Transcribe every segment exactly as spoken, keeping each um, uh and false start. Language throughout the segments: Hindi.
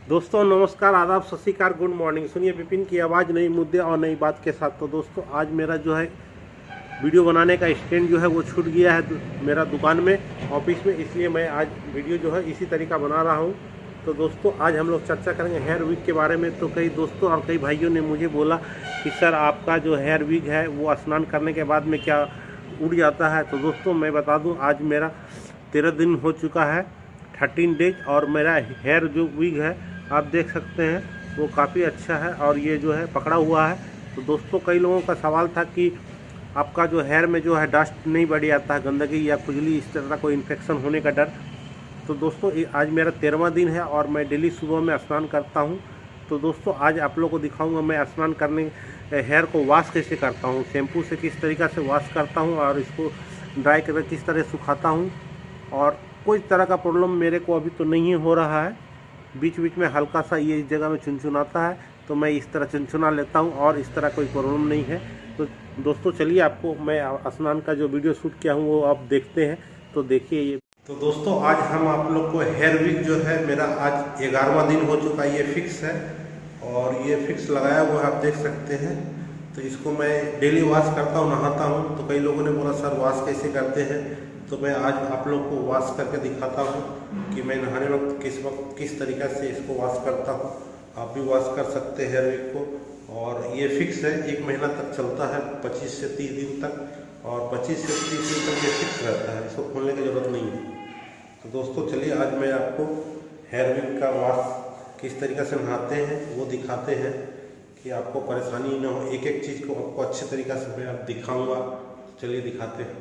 दोस्तों नमस्कार, आदाब, सत श्री अकाल, गुड मॉर्निंग। सुनिए विपिन की आवाज़, नई मुद्दे और नई बात के साथ। तो दोस्तों आज मेरा जो है वीडियो बनाने का स्टैंड जो है वो छूट गया है मेरा दुकान में, ऑफिस में, इसलिए मैं आज वीडियो जो है इसी तरीका बना रहा हूँ। तो दोस्तों आज हम लोग चर्चा करेंगे हेयर विग के बारे में। तो कई दोस्तों और कई भाइयों ने मुझे बोला कि सर आपका जो हेयर विग है वो स्नान करने के बाद में क्या उड़ जाता है। तो दोस्तों मैं बता दूँ, आज मेरा तेरह दिन हो चुका है, थर्टीन डेज, और मेरा हेयर जो विग है आप देख सकते हैं वो काफ़ी अच्छा है और ये जो है पकड़ा हुआ है। तो दोस्तों कई लोगों का सवाल था कि आपका जो हेयर में जो है डस्ट नहीं बढ़ जाता है, गंदगी या खुजली, इस तरह कोई इन्फेक्शन होने का डर। तो दोस्तों आज मेरा तेरहवां दिन है और मैं डेली सुबह में स्नान करता हूं। तो दोस्तों आज आप लोगों को दिखाऊंगा मैं स्नान करने हेयर को वॉश कैसे करता हूं, शैम्पू से किस तरीक़ा से वॉश करता हूं और इसको ड्राई करके किस तरह सुखाता हूं। और कोई तरह का प्रॉब्लम मेरे को अभी तो नहीं हो रहा है। बीच बीच में हल्का सा ये इस जगह में चुनचुनाता है, तो मैं इस तरह चुनचुना लेता हूं और इस तरह कोई प्रॉब्लम नहीं है। तो दोस्तों चलिए आपको मैं स्नान का जो वीडियो शूट किया हूं वो आप देखते हैं। तो देखिए ये। तो दोस्तों आज हम आप लोग को हेयर विग जो है मेरा आज ग्यारहवां दिन हो चुका है, ये फिक्स है और ये फिक्स लगाया हुआ है, आप देख सकते हैं। तो इसको मैं डेली वॉश करता हूँ, नहाता हूँ। तो कई लोगों ने बोला सर वॉश कैसे करते हैं, तो मैं आज आप लोग को वॉश करके दिखाता हूँ कि मैं नहाने वक्त किस वक्त किस तरीक़ा से इसको वॉश करता हूँ। आप भी वॉश कर सकते हैं हेयर विग को। और ये फिक्स है, एक महीना तक चलता है, पच्चीस से तीस दिन तक, और पच्चीस से तीस दिन तक ये फिक्स रहता है, इसको खोलने की ज़रूरत नहीं है। तो दोस्तों चलिए आज मैं आपको हेयर विग का वॉश किस तरीक़े से नहाते हैं वो दिखाते हैं कि आपको परेशानी न हो। एक एक चीज़ को आपको अच्छे तरीक़े से मैं आप दिखाऊँगा। चलिए दिखाते हैं।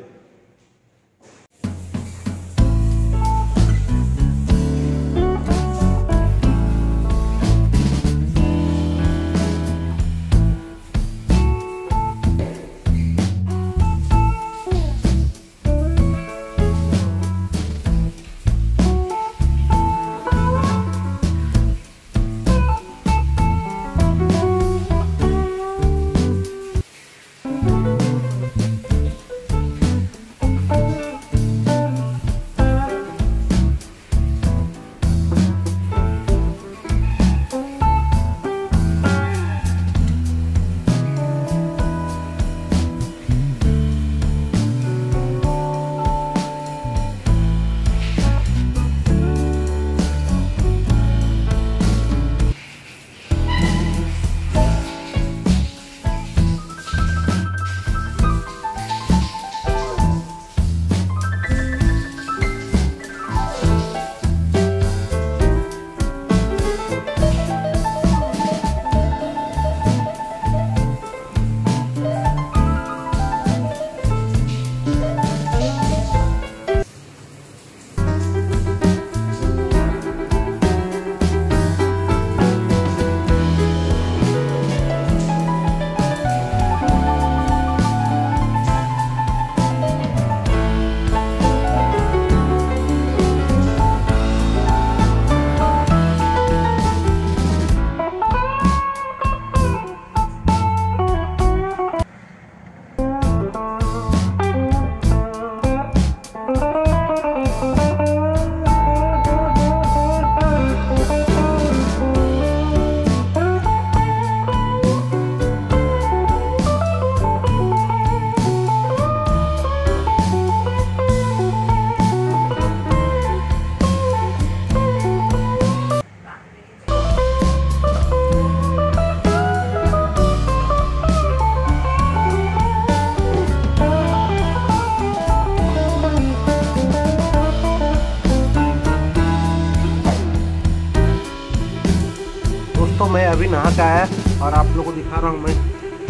तो मैं अभी नहा के आया और आप लोगों को दिखा रहा हूँ मैं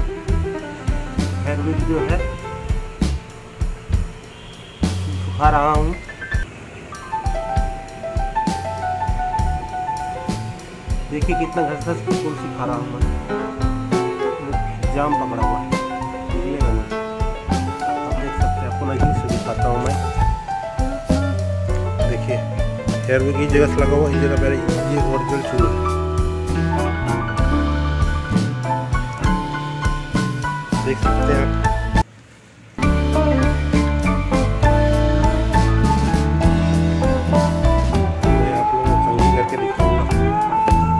हेयर विग जो है सुखा रहा हूँ। देखिए कितना घस घस के फूल सुखा रहा हूँ मैं, जाम पकड़ा हुआ है, देखिएगा ना, आप देख सकते हैं। आपको नहीं से दिखाता हूँ मैं। देखिए हेयर विग इस जगह से लगा हुआ, इस जगह पर ये ओरिजिनल चूल देख सकते हैं आप। मैं आप लोगों को कंघी करके दिखाऊंगा।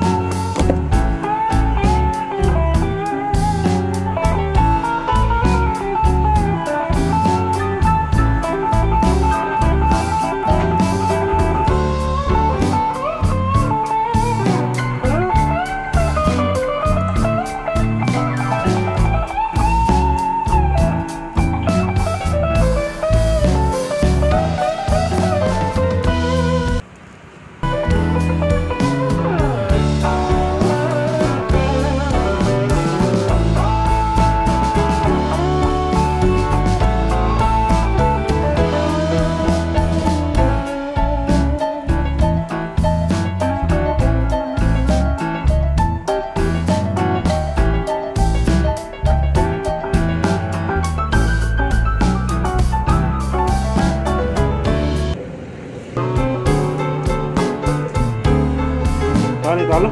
बाहर निकालो।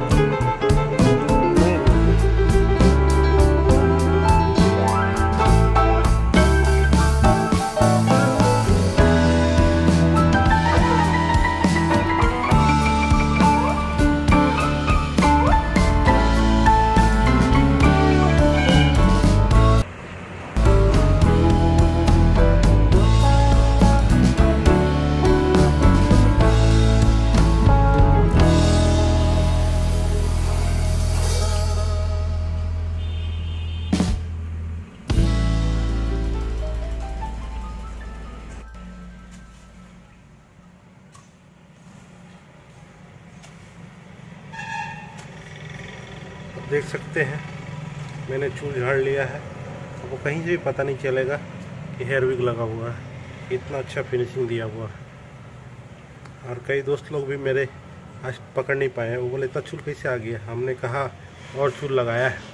देख सकते हैं मैंने चूल झाड़ लिया है, आपको कहीं से भी पता नहीं चलेगा कि हेयर विग लगा हुआ है। इतना अच्छा फिनिशिंग दिया हुआ है। और कई दोस्त लोग भी मेरे आज पकड़ नहीं पाए हैं, वो बोले इतना चूल कैसे आ गया। हमने कहा और चूल लगाया है।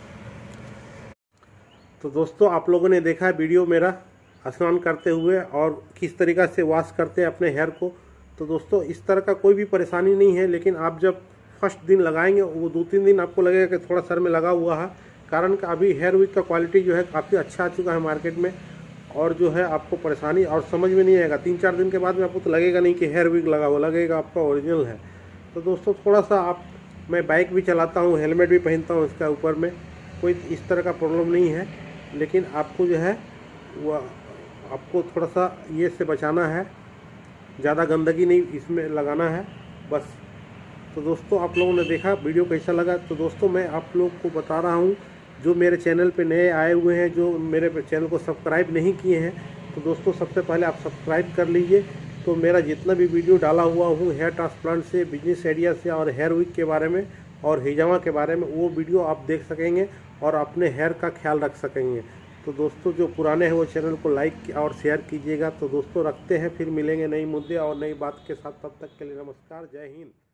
तो दोस्तों आप लोगों ने देखा वीडियो मेरा स्नान करते हुए और किस तरीक़ा से वॉश करते हैं अपने हेयर को। तो दोस्तों इस तरह का कोई भी परेशानी नहीं है, लेकिन आप जब फर्स्ट दिन लगाएंगे वो दो तीन दिन आपको लगेगा कि थोड़ा सर में लगा हुआ है, कारण कि अभी हेयर विग का क्वालिटी जो है काफ़ी अच्छा आ चुका है मार्केट में। और जो है आपको परेशानी और समझ में नहीं आएगा, तीन चार दिन के बाद में आपको तो लगेगा नहीं कि हेयर विग लगा हुआ, लगेगा आपका ओरिजिनल है। तो दोस्तों थोड़ा सा आप, मैं बाइक भी चलाता हूँ, हेलमेट भी पहनता हूँ इसका ऊपर में, कोई इस तरह का प्रॉब्लम नहीं है। लेकिन आपको जो है वो आपको थोड़ा सा ये से बचाना है, ज़्यादा गंदगी नहीं इसमें लगाना है बस। तो दोस्तों आप लोगों ने देखा वीडियो कैसा लगा। तो दोस्तों मैं आप लोग को बता रहा हूँ, जो मेरे चैनल पे नए आए हुए हैं, जो मेरे चैनल को सब्सक्राइब नहीं किए हैं, तो दोस्तों सबसे पहले आप सब्सक्राइब कर लीजिए। तो मेरा जितना भी वीडियो डाला हुआ हूँ हेयर ट्रांसप्लांट से, बिजनेस आइडिया से और हेयर विग के बारे में और हिजामा के बारे में, वो वीडियो आप देख सकेंगे और अपने हेयर का ख्याल रख सकेंगे। तो दोस्तों जो पुराने हैं वो चैनल को लाइक और शेयर कीजिएगा। तो दोस्तों रखते हैं, फिर मिलेंगे नई मुद्दे और नई बात के साथ। तब तक के लिए नमस्कार, जय हिंद।